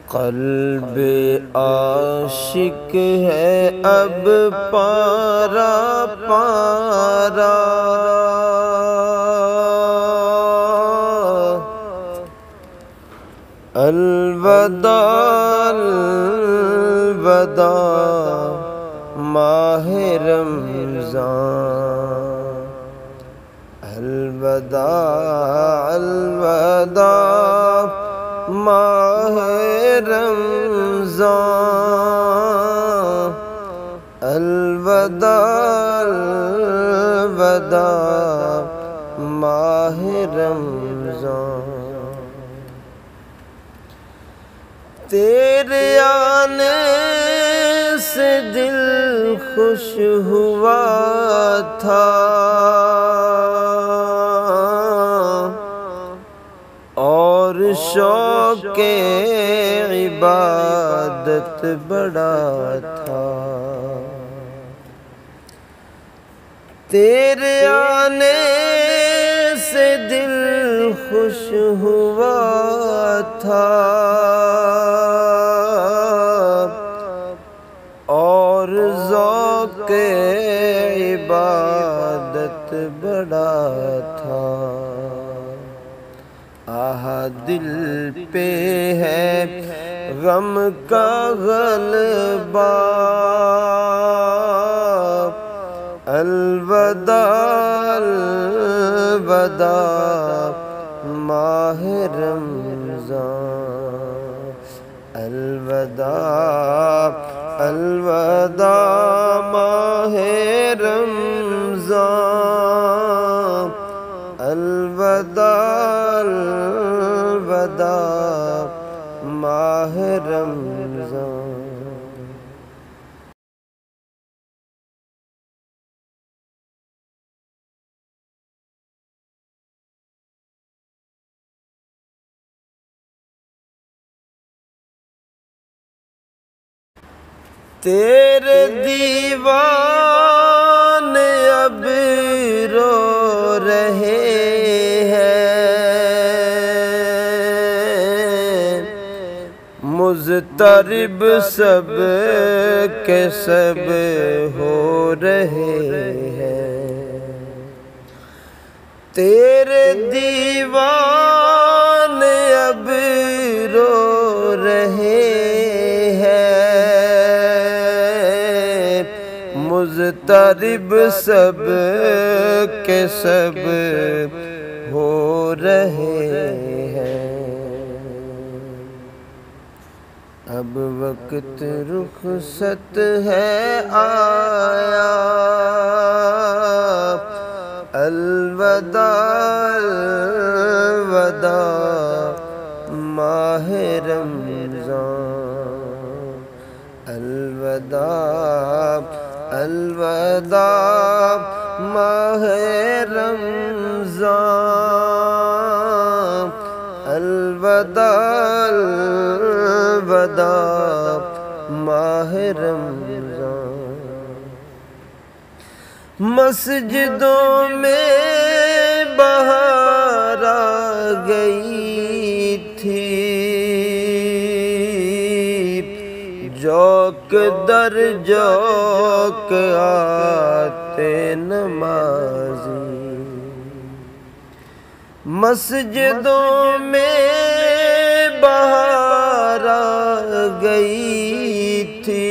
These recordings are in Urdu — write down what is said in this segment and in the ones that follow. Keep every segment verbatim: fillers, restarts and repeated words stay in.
قلب عاشق ہے اب پارا پارا، الوداع الوداع ماہ رمضان، الوداع الوداع ماہ رمضان، الوداع الوداع ماہ رمضان۔ تیرے آنے سے دل خوش ہوا تھا، اور شوق عبادت بڑا تھا۔ تیرے آنے سے دل خوش ہوا تھا، اور ذوق عبادت بڑا تھا۔ آہ دل پہ ہے غم کا غلبہ، الوداع الوداع ماہ رمضان، الوداع الوداع ماہ رمضان، الوداع الوداع ماہ رمضان۔ تیرے دیوان اب رو رہے ہیں، مضطرب سب کے سب ہو رہے ہیں۔ تیرے دیوان اب رو رہے ہیں، مضطرب سب کے سب ہو رہے ہیں۔ اب وقت رخصت ہے آیا، الوداع الوداع ماہ رمضان، الوداع الوداع ماہ رمضان، الوداع الوداع ماہ رمضان۔ مسجدوں میں بہار آ گئی تھی، جوک در جوک آتے نمازی، مسجدوں میں بہار آ گئی تھی،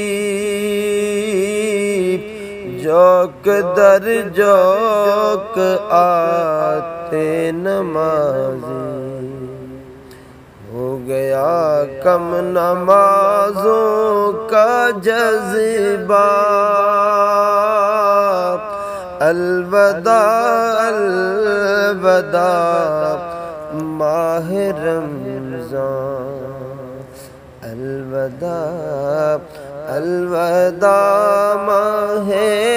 جوک در جوک آتے نمازی، ہو گیا کم نمازوں کا جذبہ، الوداع الوداع ماہ رمضان، الوداع الوداع ماہ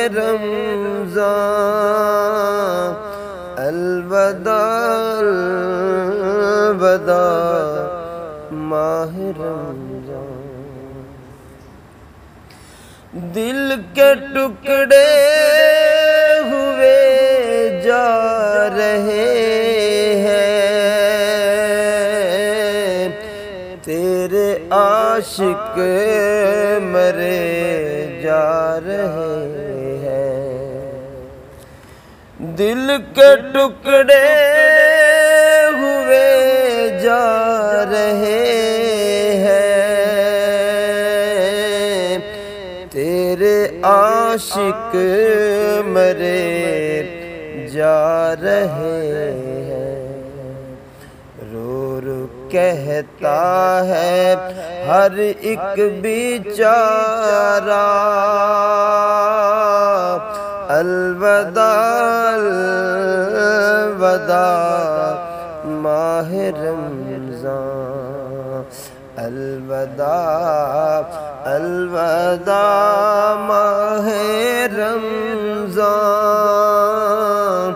رمضان، الوداع الوداع ماہ رمضان۔ دل کے ٹکڑے ہوئے جا رہے ہیں، تیرے عاشق مرے جا رہے ہیں، دل کے ٹکڑے ہوئے جا رہے ہیں، تیرے عاشق مرے جا رہے ہیں، رو رو کہتا ہے ہر ایک بیچارہ الوداع الوداع ماہ رمضان، الوداع الوداع ماہ رمضان،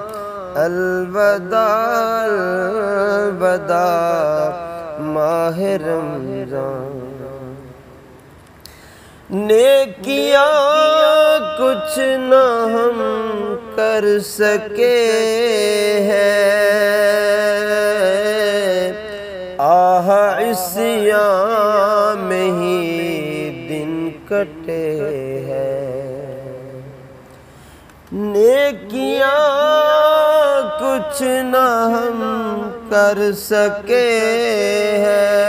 الوداع الوداع ماہ رمضان۔ نیکیاں کچھ نہ ہم کر سکے ہیں، آہ عصیاں میں ہی دن کٹے ہیں، نیکیاں کچھ نہ ہم کر سکے ہیں،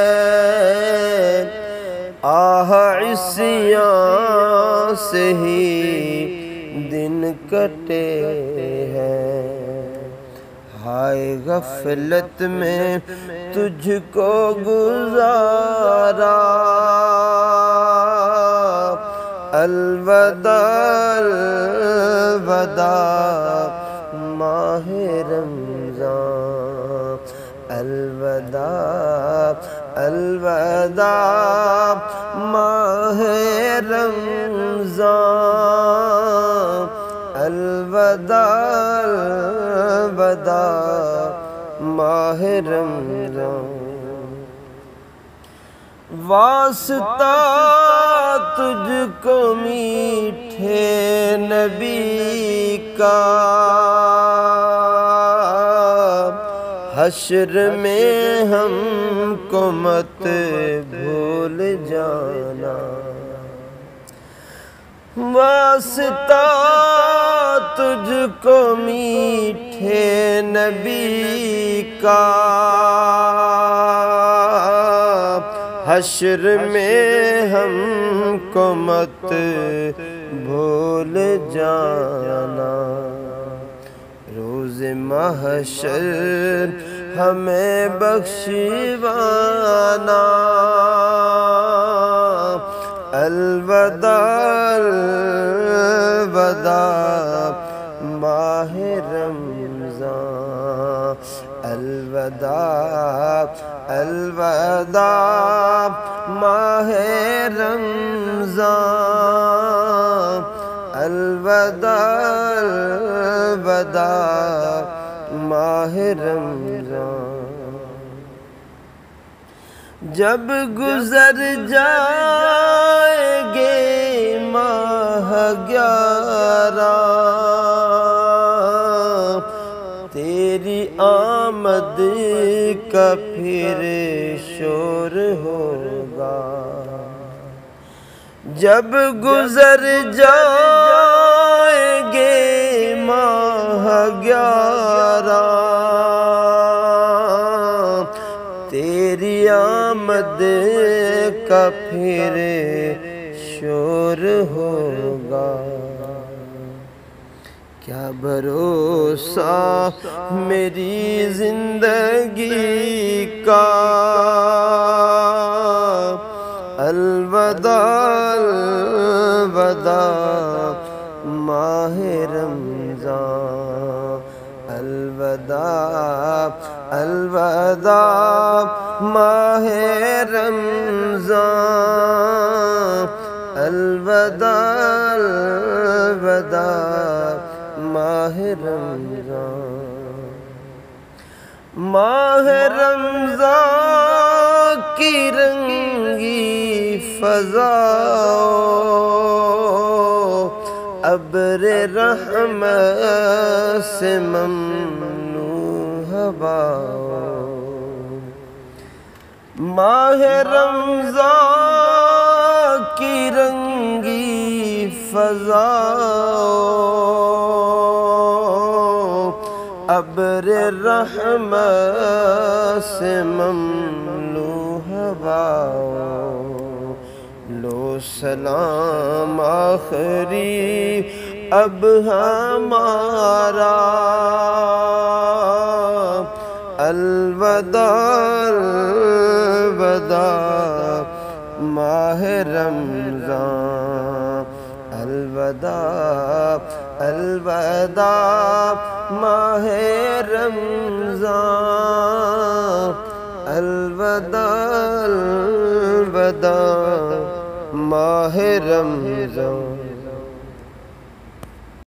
آہ عصیاں سے ہی دن کٹے ہیں، ہائے غفلت میں تجھ کو گزارا الوداع الوداع ماہ رمضان، الوداع الوداع ماہ رمضان، الوداع الوداع ماہ رمضان۔ واسطہ تجھ کو میٹھے نبی کا، حشر میں ہم کو مت بھول جانا، واسطہ تجھ کو میٹھے نبی کا، حشر میں ہم کو مت بھول جانا، روز محشر ہمیں بخشوانا الوداع الوداع ماہ رمضان، الوداع الوداع ماہ رمضان، الوداع الوداع ماہ رمضان۔ جب گزر جائیں گے ماہ گیارہ، تیری آمد کا پھر شور ہوگا، جب گزر جائیں گے ماہ گیارہ، تیری آمد کا پھر شور ہوگا، کیا بھروسہ میری زندگی کا الوداع الوداع ماہ رمضان، الوداع الوداع ماہ رمضان، الوداع الوداع ماہ رمضان۔ ماہ رمضان کی رنگی فضا ابر رحمت سے ممنوع ہوا، ماہ رمضان کی رنگی فضا ابر رحمت سے مملو ہوا لو سلام آخری اب ہمارا الوداع الوداع ماہ رمضان الوداع الوداع ماہ رمضان الوداع الوداع ماہ رمضان